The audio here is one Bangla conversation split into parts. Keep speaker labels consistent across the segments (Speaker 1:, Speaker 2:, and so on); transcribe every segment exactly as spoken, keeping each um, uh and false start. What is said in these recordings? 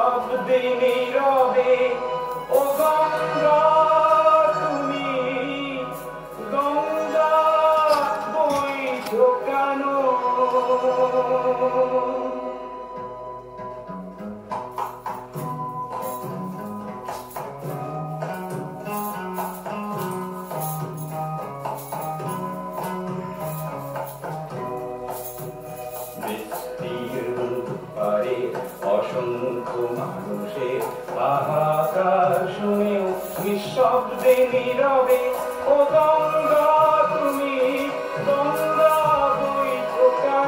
Speaker 1: নিঃশব্দে নীরবে ও গঙ্গা তুমি গঙ্গা বইছো কেন অসংখ্য মানুষের হাহাকার শুনেও নিঃশব্দে নীরবে ও গঙ্গা তুমি গঙ্গা বইছো কেন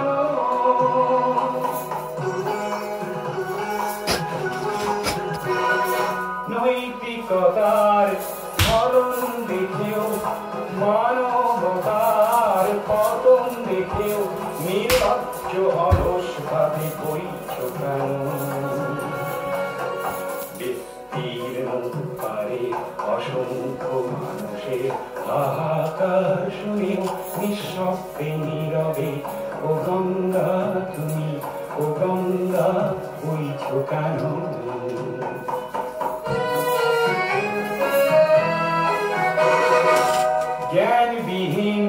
Speaker 1: নৈতিকতার ধরন দেখেও মানবতার পতন দেখেও নির্লজ্জ অলস ভাবে বইছো কেন বিস্তীর্ণ পারে অসংখ্য মানুষের হাহাকার শুনেও নিঃশব্দে নীরবে ও গঙ্গা তুমি ও গঙ্গা বইছো কেন জ্ঞানবিহীন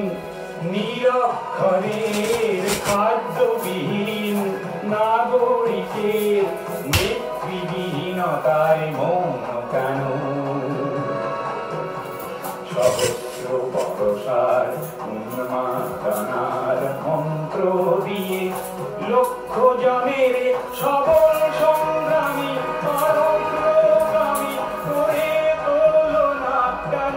Speaker 1: নিরক্ষরের খাদ্যবিহীন নাগরিকের নেতৃবিহীনতায় মৌন কেন সহস্র বর্ষার উন্মাদনার মন্ত্র দিয়ে লক্ষ জনের সবল সংগ্রামী অগ্রগামী করে তোলো না কেন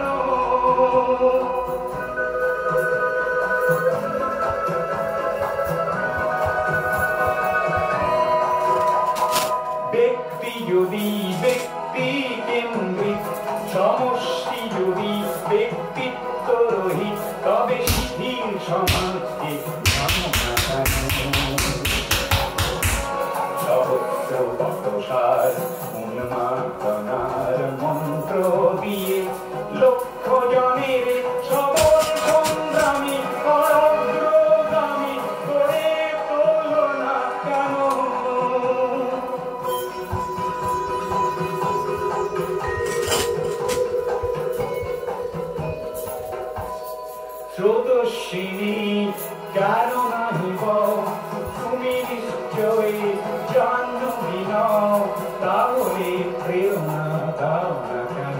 Speaker 1: ব্যক্তি যদি ব্যক্তি কেন্দ্রিক সমষ্টি যদি ব্যক্তিত্ব রহিত তবে শিথিল সমাজকে সহস্র বর্ষার উন্মাদনার মন্ত্র দিয়ে লক্ষ জনের সবল সংগ্রামী অগ্রগামী করে তোলো না কেন স্রোতস্বিনী কেন নাহিব তুমি নিশ্চয় জাহ্নবী নও তাহলে প্রেরণা দাও না কেন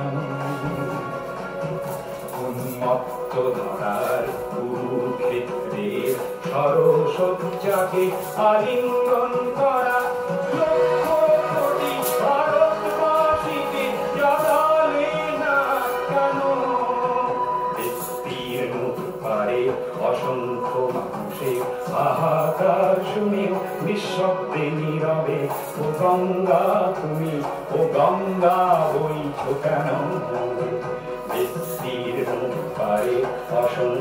Speaker 1: উন্মত্ত ধরার কুরুক্ষেত্রের সরসজ্জাকে আলিঙ্গন করা লক্ষ কোটি ভারতবাসীকে জাগালে না কেন বিস্তীর্ণ পারে অসংখ্য মানুষের হাহাকার শুনেও নিঃশব্দে নীরবে ও গঙ্গা তুমি ও গঙ্গা বইছো কেন বিস্তীর্ণ পারে অসংখ্য